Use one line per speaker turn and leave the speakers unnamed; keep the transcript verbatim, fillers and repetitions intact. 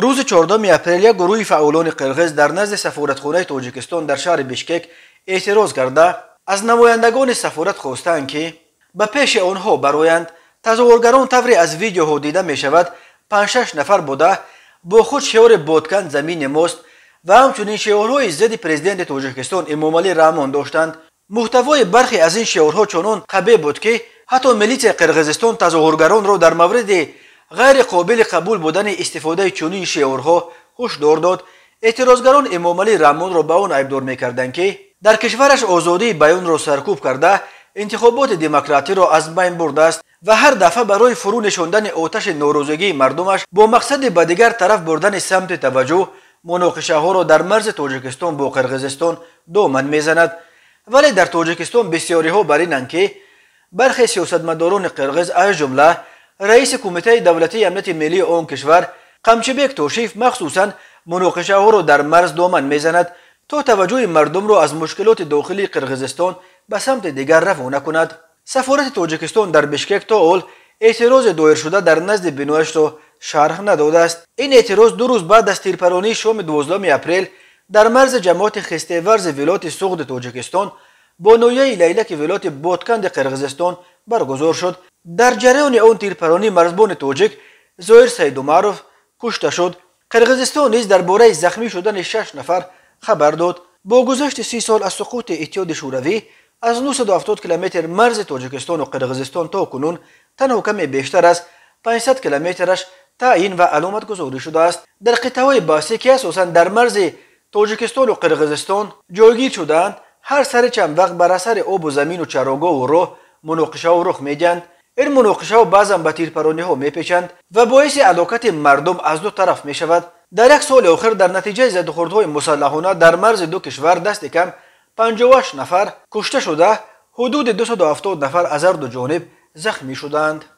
روز چهاردهم اپریل گروه فعالان قرغز در نزد سفارتخانه تاجیکستان در شهر بیشکک اعتراض کرده از نمایندگان سفارت خواستند که به پیش آنها برآیند. تظاهرگران طوری از ویدیوها دیده می شود پنج شش نفر بوده با خود شعار بادکن زمین ماست و همچنین شعارهای ضد پرزیدنت تاجیکستان امامعلی رحمان داشتند. محتوای برخی از این شعارها چنان قبیح بود که حتی ملیت قرغزستان تظاهرگران را در مورد غیر قابل قبول بودن استفاده چنین شعارها هشدار داد. اعتراضگران امامعلی رحمان را به آن عیبدار می‌کردند که در کشورش آزادی بیان را سرکوب کرده، انتخابات دموکراتی را از بین برده است و هر دفعه برای فرو نشاندن آتش ناراضگی مردمش با مقصد به دیگر طرف بردن سمت توجه مناقشه ها را در مرز تاجیکستان با قرغزستان دامن میزند. ولی در تاجیکستان بسیاری ها بر اینند که برخی سیاستمداران قرغز از جمله رئیس کمیته دولتی امنیت ملی آن کشور قمچبک توشیف مخصوصا مناقشه ها را در مرز دامن میزند تا توجه مردم را از مشکلات داخلی قرغزستان به سمت دیگر رفع نکند. سفارت تاجیکستان در بیشکک تا حال اعتراض دایر شده در نزد بینوایش را شرح نداده است. این اعتراض دو روز بعد از تیرپرانی شام دوازدهم اپریل در مرز جماعت خسته‌ورز ولایت سوغد تاجیکستان با ناحیه لیلک ولایت بادکند قرغزستان برگزار شد. در جریان آن تیرپرانی مرزبان تاجیک ظاهر سیدومعروف کشته شد. قرغزستان نیز درباره زخمی شدن شش نفر خبر داد. با گذشت سی سال از سقوط اتحاد شوروی از نهصد و هفتاد کیلومتر مرز تاجیکستان و قرغزستان تا کنون تنها کمی بیشتر از پانصد کیلومترش تعیین و علامت گذاری شده است. در قطعه‌های بحثی که اساساً در مرز تاجیکستان و قرغزستان جایگیر شدند، هر سر چند وقت بر اثر آب و زمین و چراگاه و راه مناقشه ها رخ می‌دهند. این مناقشه ها بعضا به تیرپرانی ها میپیچند و باعث علاقت مردم از دو طرف می شود. در یک سال آخر در نتیجه زدوخوردهای مسلحانه در مرز دو کشور دست کم پنجاه و هشت نفر کشته شده، حدود دویست و هفتاد نفر از هر دو جانب زخمی شدند.